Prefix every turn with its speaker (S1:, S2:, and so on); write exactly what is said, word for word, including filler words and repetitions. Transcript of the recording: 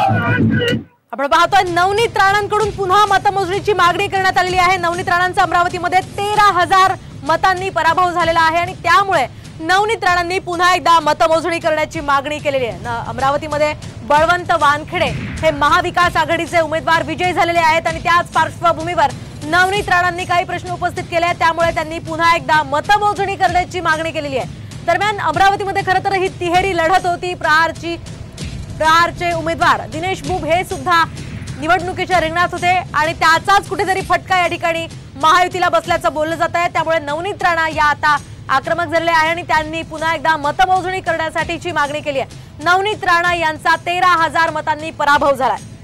S1: आपण पाहतोय नवनीत राणांकडून पुन्हा मतमोजणीची मागणी करण्यात आलेली आहे। नवनीत राणांचा अमरावतीमध्ये तेरा हजार मतांनी पराभव झालेला आहे आणि त्यामुळे नवनीत राणांनी पुन्हा एकदा मतमोजणी करण्याची मागणी केलेली आहे। अमरावतीमध्ये बळवंत वानखेडे हे महाविकास आघाडीचे उमेदवार विजयी झालेले आहेत आणि त्याच पार्श्वभूमीवर नवनीत राणांनी काही प्रश्न उपस्थित केले आहेत, त्यामुळे त्यांनी पुन्हा एकदा मतमोजणी करण्याची मागणी केलेली आहे। दरम्यान अमरावतीमध्ये खरं तर ही तिहेरी लढत होती। प्रहारची प्रहारचे उमेदवार दिनेश बुब हे सुद्धा निवडणुकीच्या रिंगणात होते आणि त्याचाच कुठेतरी फटका या ठिकाणी महायुतीला बसल्याचं बोललं जात आहे। त्यामुळे नवनीत राणा या आता आक्रमक झालेले आहे आणि त्यांनी पुन्हा एकदा मतमोजणी करण्यासाठीची मागणी केली आहे। नवनीत राणा यांचा तेरा हजार मतांनी पराभव झालाय।